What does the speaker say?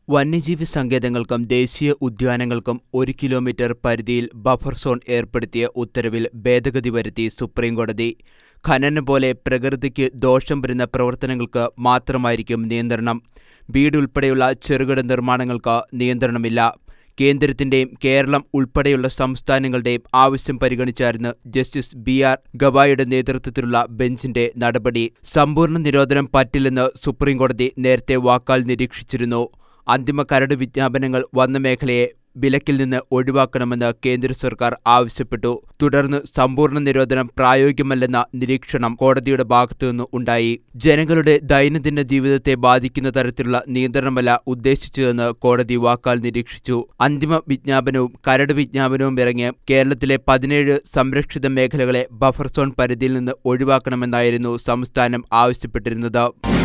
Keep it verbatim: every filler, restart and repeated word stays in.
വന്യജീവി സങ്കേതങ്ങൾക്കും ദേശീയ ഉദ്യാനങ്ങൾക്കും ഒരു കിലോമീറ്റർ പരിധിയിൽ ബഫർ സോൺ ഏർപ്പെടുത്തിയ ഉത്തരവിൽ ഭേദഗതി വരുത്തി സുപ്രീംകോടതി. ഖനനം പോലെ പ്രകൃതിക്ക് ദോഷം വരുന്ന പ്രവർത്തനങ്ങൾക്ക് മാത്രമായിരിക്കും നിയന്ത്രണം. വീടുൾപ്പെടെയുള്ള ചെറുകിട നിർമ്മാണങ്ങൾക്ക് നിയന്ത്രണമില്ല. കേന്ദ്രത്തിന്റെയും കേരളം ഉൾപ്പെടെയുള്ള സംസ്ഥാനങ്ങളുടെയും ആവശ്യം പരിഗണിച്ചായിരുന്നു ജസ്റ്റിസ് ബി ആർ ഗവായിയുടെ നേതൃത്വത്തിലുള്ള ബെഞ്ചിന്റെ നടപടി. സമ്പൂർണ്ണ നിരോധനം പറ്റില്ലെന്ന് സുപ്രീംകോടതി നേരത്തെ വാക്കാൽ നിരീക്ഷിച്ചിരുന്നു. അന്തിമ കരട് വിജ്ഞാപനങ്ങൾ വന്ന മേഖലയെ വിലക്കിൽ നിന്ന് ഒഴിവാക്കണമെന്ന് കേന്ദ്ര സർക്കാർ ആവശ്യപ്പെട്ടു. തുടർന്ന് സമ്പൂർണ്ണ നിരോധനം പ്രായോഗികമല്ലെന്ന നിരീക്ഷണം കോടതിയുടെ ഭാഗത്തുനിന്ന് ഉണ്ടായി. ജനങ്ങളുടെ ദൈനംദിന ജീവിതത്തെ ബാധിക്കുന്ന തരത്തിലുള്ള നിയന്ത്രണമല്ല ഉദ്ദേശിച്ചതെന്ന് കോടതി വാക്കാൽ നിരീക്ഷിച്ചു. അന്തിമ വിജ്ഞാപനവും കരട് വിജ്ഞാപനവും ഇറങ്ങിയ കേരളത്തിലെ പതിനേഴ് സംരക്ഷിത മേഖലകളെ ബഫർ സോൺ പരിധിയിൽ നിന്ന് ഒഴിവാക്കണമെന്നായിരുന്നു സംസ്ഥാനം ആവശ്യപ്പെട്ടിരുന്നത്.